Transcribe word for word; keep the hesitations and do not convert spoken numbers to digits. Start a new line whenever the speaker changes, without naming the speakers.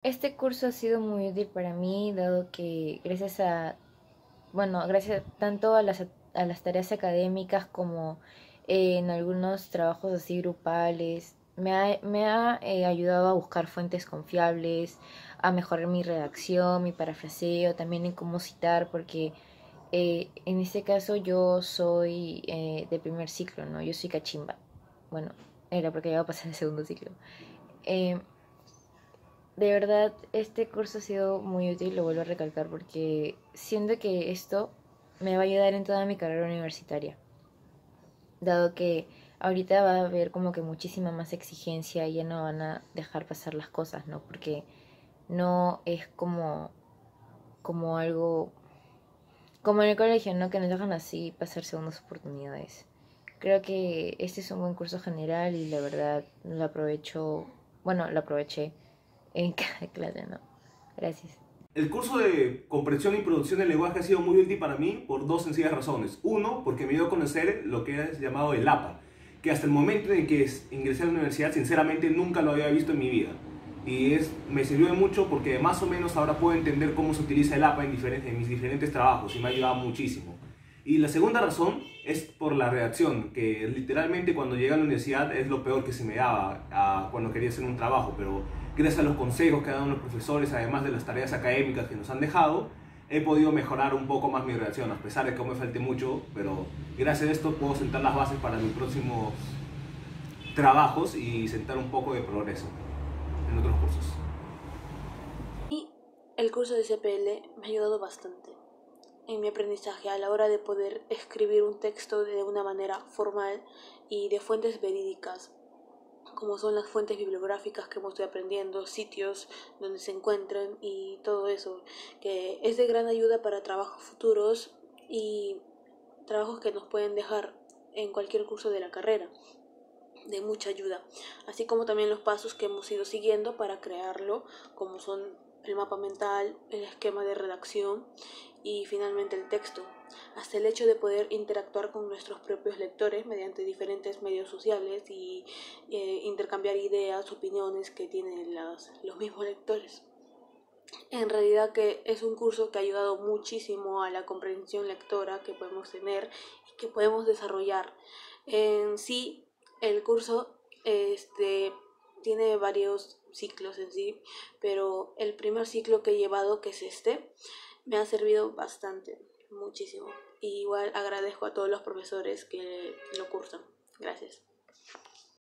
Este curso ha sido muy útil para mí, dado que gracias a, bueno, gracias tanto a las, a las tareas académicas como eh, en algunos trabajos así grupales, me ha, me ha eh, ayudado a buscar fuentes confiables, a mejorar mi redacción, mi parafraseo, también en cómo citar, porque eh, en este caso yo soy eh, de primer ciclo, ¿no? Yo soy cachimba. Bueno, era porque ya va a pasar el segundo ciclo. Eh, de verdad, este curso ha sido muy útil, lo vuelvo a recalcar, porque siento que esto me va a ayudar en toda mi carrera universitaria, dado que ahorita va a haber como que muchísima más exigencia y ya no van a dejar pasar las cosas, ¿no? Porque no es como, como algo, como en el colegio, ¿no? Que nos dejan así pasar segundas oportunidades. Creo que este es un buen curso general y la verdad lo aprovecho, bueno, lo aproveché en cada clase, ¿no? Gracias.
El curso de comprensión y producción del lenguaje ha sido muy útil para mí por dos sencillas razones. Uno, porque me dio a conocer lo que es llamado el A P A, que hasta el momento en que ingresé a la universidad, sinceramente nunca lo había visto en mi vida. Y es, me sirvió de mucho porque más o menos ahora puedo entender cómo se utiliza el A P A en, diferentes, en mis diferentes trabajos y me ha ayudado muchísimo. Y la segunda razón es por la redacción, que literalmente cuando llegué a la universidad es lo peor que se me daba a, cuando quería hacer un trabajo, pero gracias a los consejos que han dado los profesores, además de las tareas académicas que nos han dejado, he podido mejorar un poco más mi redacción, a pesar de que me falte mucho, pero gracias a esto puedo sentar las bases para mis próximos trabajos y sentar un poco de progreso en otros cursos.
Y el curso de C P L me ha ayudado bastante en mi aprendizaje a la hora de poder escribir un texto de una manera formal y de fuentes verídicas, como son las fuentes bibliográficas que estoy aprendiendo, sitios donde se encuentran y todo eso, que es de gran ayuda para trabajos futuros y trabajos que nos pueden dejar en cualquier curso de la carrera, de mucha ayuda, así como también los pasos que hemos ido siguiendo para crearlo, como son el mapa mental, el esquema de redacción y finalmente el texto, hasta el hecho de poder interactuar con nuestros propios lectores mediante diferentes medios sociales y eh, intercambiar ideas, opiniones que tienen las, los mismos lectores. En realidad que es un curso que ha ayudado muchísimo a la comprensión lectora que podemos tener y que podemos desarrollar. En sí, el curso este, tiene varios ciclos en sí, pero el primer ciclo que he llevado, que es este, me ha servido bastante, muchísimo. Y igual agradezco a todos los profesores que lo cursan. Gracias.